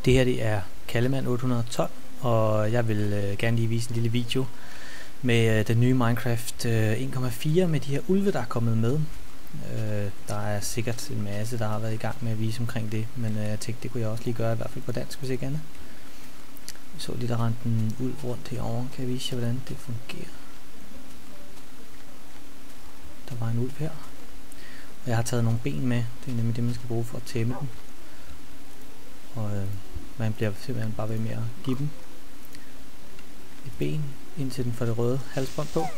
Det her det er Kallemand 812, og jeg vil gerne lige vise en lille video med den nye Minecraft 1.4 med de her ulve, der er kommet med. Der er sikkert en masse, der har været i gang med at vise omkring det, men jeg tænkte, det kunne jeg også lige gøre, i hvert fald på dansk, hvis ikke andet. Vi så lige, der rendte en ulv rundt herovre. Kan jeg vise jer, hvordan det fungerer? Der var en ulv her. Og jeg har taget nogle ben med. Det er nemlig det, man skal bruge for at tæmme dem. Og man bliver simpelthen bare ved med at give dem et ben, indtil den får det røde halsbånd på.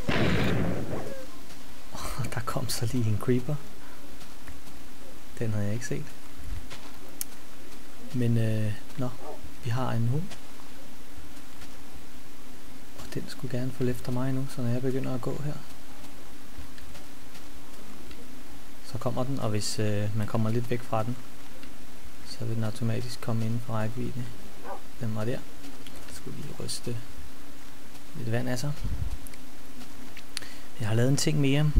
Og der kom så lige en creeper. Den havde jeg ikke set. Men vi har en hund. Og den skulle gerne følge efter mig nu, så når jeg begynder at gå her, så kommer den, og hvis man kommer lidt væk fra den, så vil den automatisk komme inden for rækkevidde. Den var der. Jeg skulle lige ryste lidt vand af sig. Jeg har lavet en ting mere.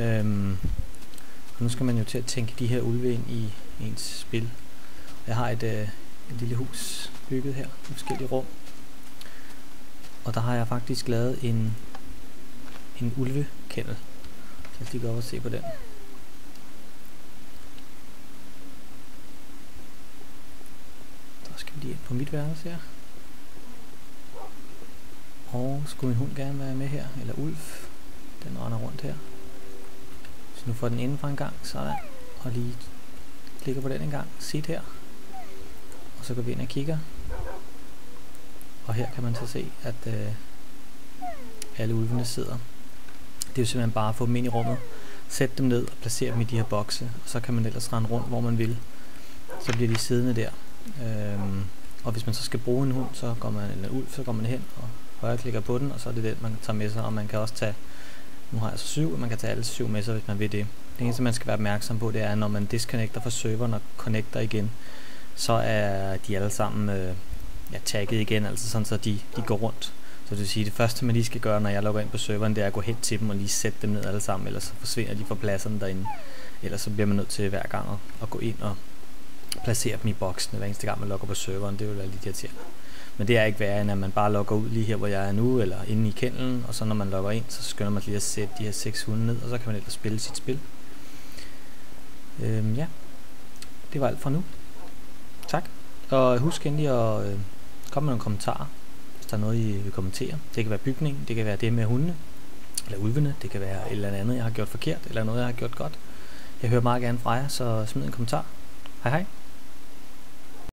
Og nu skal man jo til at tænke de her ulve ind i ens spil. Jeg har et lille hus bygget her med forskellige rum. Og der har jeg faktisk lavet en ulvekennel. Så lad os lige gå op og se på den. Skal vi lige ind på mit værelse her. Og skulle min hund gerne være med her, eller ulv, den render rundt her. Så nu får den indenfor en gang, sådan, og lige klikker på den en gang, sit her. Og så går vi ind og kigger. Og her kan man så se, at alle ulvene sidder. Det er jo simpelthen bare at få dem ind i rummet, sætte dem ned og placere dem i de her bokse, og så kan man ellers rende rundt, hvor man vil. Så bliver de siddende der. Og hvis man så skal bruge en hund, så går man, eller en ulv, så går man hen og højreklikker på den, og så er det den, man tager med sig. Og man kan også tage, nu har jeg så 7, og man kan tage alle 7 med sig, hvis man vil det. Det eneste, man skal være opmærksom på, det er, når man disconnecter fra serveren og connecter igen, så er de alle sammen tagget igen, altså sådan, så de går rundt. Så det vil sige, det første, man lige skal gøre, når jeg logger ind på serveren, det er at gå hen til dem og lige sætte dem ned alle sammen, ellers så forsvinder de fra pladserne derinde. Ellers så bliver man nødt til hver gang at gå ind og placere dem i boksene hver eneste gang man logger på serveren. Det vil være lidt irriterende. Men det er ikke værre, end at man bare logger ud lige her, hvor jeg er nu, eller inde i kennelen, og så når man logger ind, så skynder man lige at sætte de her 6 hunde ned, og så kan man ellers spille sit spil. Ja, det var alt for nu. Tak. Og husk endelig at komme med nogle kommentarer, hvis der er noget, I vil kommentere. Det kan være bygning, det kan være det med hundene, eller ulvene, det kan være et eller andet, jeg har gjort forkert, eller noget, jeg har gjort godt. Jeg hører meget gerne fra jer, så smid en kommentar. Hej hej.